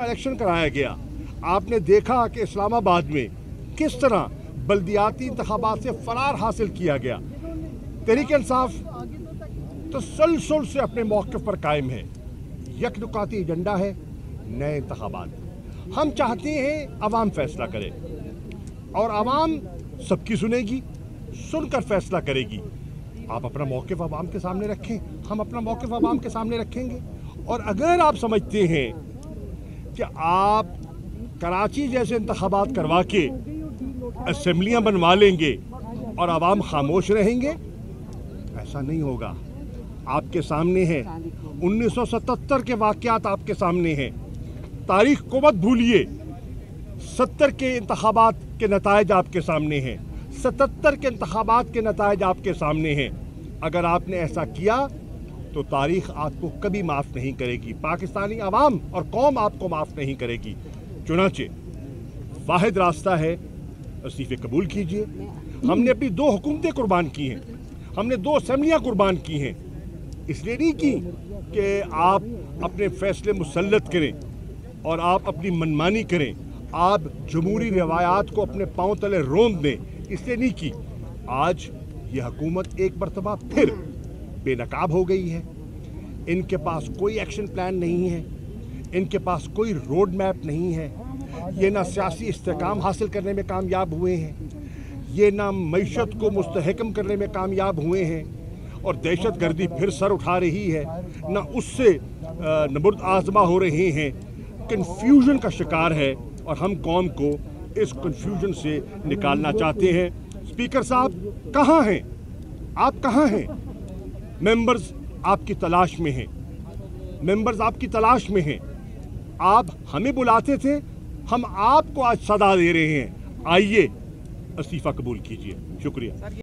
Election कराया गया, आपने देखा कि इस्लामाबाद में किस तरह बल्दियाती इंतखाबात से फरार हासिल किया गया। तहरीक इंसाफ तसलसल से अपने मौक़िफ़ पर कायम है, यकनुकाती एजेंडा है नए इंतखाबात। हम चाहते हैं अवाम फैसला करे और अवाम सबकी सुनेगी, सुनकर फैसला करेगी। आप अपना मौक़िफ़ अवाम के सामने रखें, हम अपना मौक़िफ़ अवाम के सामने रखेंगे। और अगर आप समझते हैं कि आप कराची जैसे इंतखाबात करवा के असेंबलियाँ बनवा लेंगे और अवाम खामोश रहेंगे, ऐसा नहीं होगा। आपके सामने है 1977 के वाक़यात, आपके सामने हैं। तारीख़ को मत भूलिए। 70 के इंतखाबात के नतायज आपके सामने हैं, 77 के इंतखाबात के नतायज आपके सामने हैं। अगर आपने ऐसा किया तो तारीख़ आपको कभी माफ़ नहीं करेगी, पाकिस्तानी अवाम और कौम आपको माफ़ नहीं करेगी। चुनांचे वाहिद रास्ता है, इस्तीफ़े कबूल कीजिए। हमने अपनी 2 हुकूमतें कुर्बान की हैं, हमने 2 असेंबलियाँ कुर्बान की हैं, इसलिए नहीं की कि आप अपने फ़ैसले मुसल्लत करें और आप अपनी मनमानी करें, आप जमहूरी रवायात को अपने पाँव तले रोंद दें, इसलिए नहीं की। आज ये हुकूमत एक मरतबा फिर बेनकाब हो गई है। इनके पास कोई एक्शन प्लान नहीं है, इनके पास कोई रोड मैप नहीं है। ये ना सियासी इस्तेकाम हासिल करने में कामयाब हुए हैं, ये ना मईशत को मुस्तहकम करने में कामयाब हुए हैं, और दहशत गर्दी फिर सर उठा रही है, ना उससे नबुर्द आज़मा हो रहे हैं। कन्फ्यूजन का शिकार है और हम कौम को इस कन्फ्यूजन से निकालना चाहते हैं। स्पीकर साहब कहाँ हैं? आप कहाँ हैं? मेंबर्स आपकी तलाश में हैं, मेंबर्स आपकी तलाश में हैं। आप हमें बुलाते थे, हम आपको आज सदा दे रहे हैं। आइए इस्तीफ़ा कबूल कीजिए। शुक्रिया।